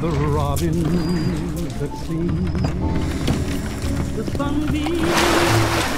the robins that sing, the sunbeams.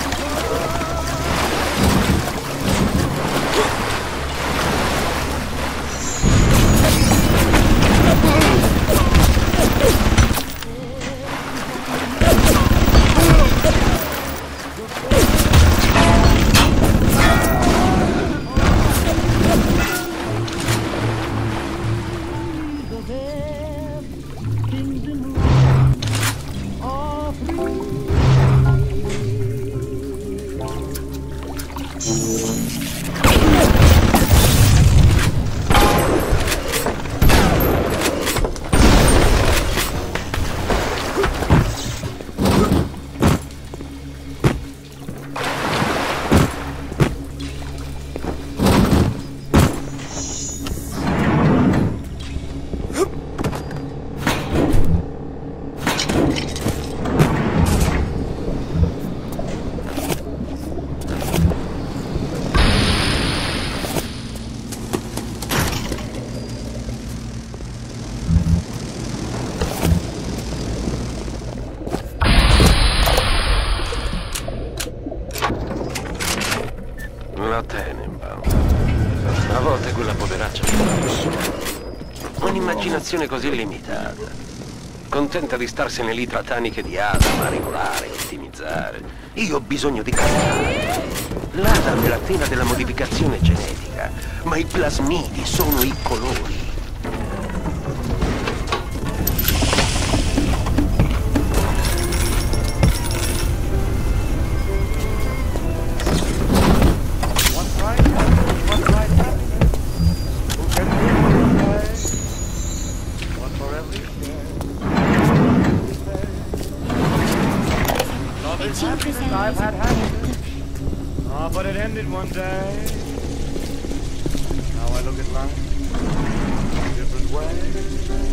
La Tenenbaum. A volte quella poveraccia un'immaginazione così limitata. Contenta di starsene lì tra taniche di Adam a regolare, ottimizzare. Io ho bisogno di cambiare. L'Adam è la pena della modificazione genetica, ma i plasmidi sono i colori. I've had happiness. Oh, but it ended one day. Now I look at life a different way.